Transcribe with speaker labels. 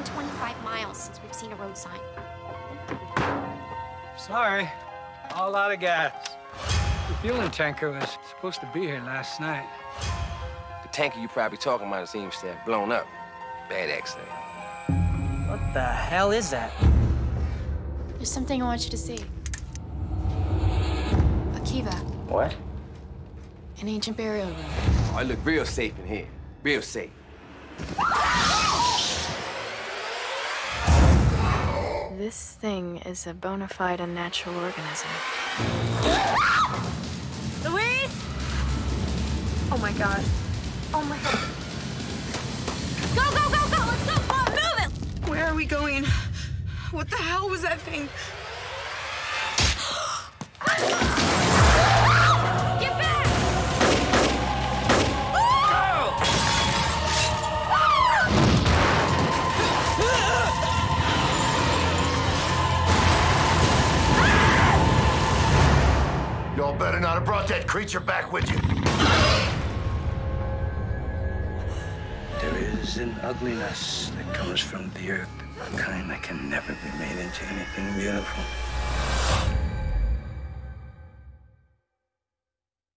Speaker 1: 25 miles since we've seen a road sign.
Speaker 2: Sorry, all out of gas. The fueling tanker was supposed to be here last night.
Speaker 3: The tanker you probably talking about seems to have blown up. Bad accident.
Speaker 4: What the hell is that?
Speaker 1: There's something I want you to see. A kiva.
Speaker 4: What?
Speaker 1: An ancient burial room.
Speaker 3: Oh, it look real safe in here. Real safe.
Speaker 5: This thing is a bona fide unnatural organism.
Speaker 1: Louise! Oh my God. Oh my God. Go, go, go, go! Let's go! Come on, move it!
Speaker 6: Where are we going? What the hell was that thing?
Speaker 1: Get back!
Speaker 7: Y'all better not have brought that creature back with you.
Speaker 2: There is an ugliness that comes from the earth, a kind that can never be made into anything beautiful.